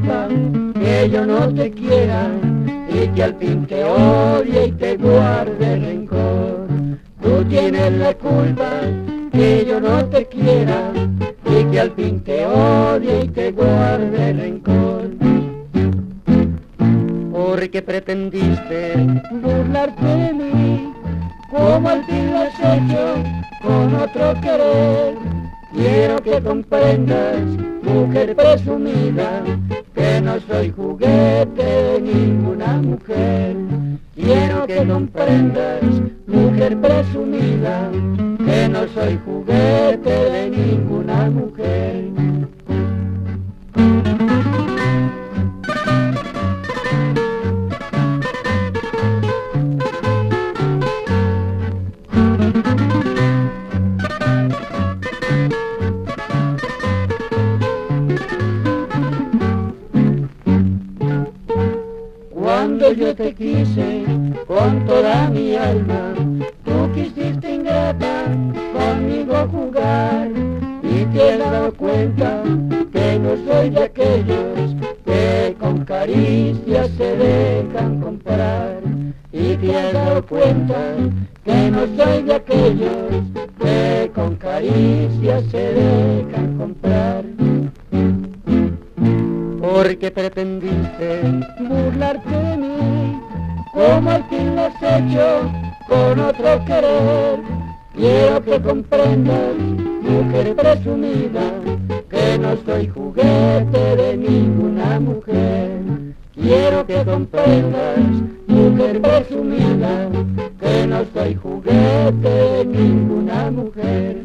culpa que yo no te quiera y que al fin te odie y te guarde rencor. Tú tienes la culpa que yo no te quiera y que al fin te odie y te guarde rencor. Porque pretendiste burlarte de mí, como al fin lo has hecho con otro querer. Quiero que comprendas, mujer presumida, que no soy juguete de ninguna mujer. Quiero que comprendas, mujer presumida, que no soy juguete de ninguna mujer. Cuando yo te quise con toda mi alma, tú quisiste ingrata conmigo jugar y te has dado cuenta que no soy de aquellos que con caricias se dejan comprar. Y te has dado cuenta que no soy de aquellos que con caricias se dejan comprar. Porque pretendiste burlarte de mí, como al fin lo has hecho con otro querer. Quiero que comprendas, mujer presumida, que no soy juguete de ninguna mujer. Quiero que comprendas, mujer presumida, que no soy juguete de ninguna mujer.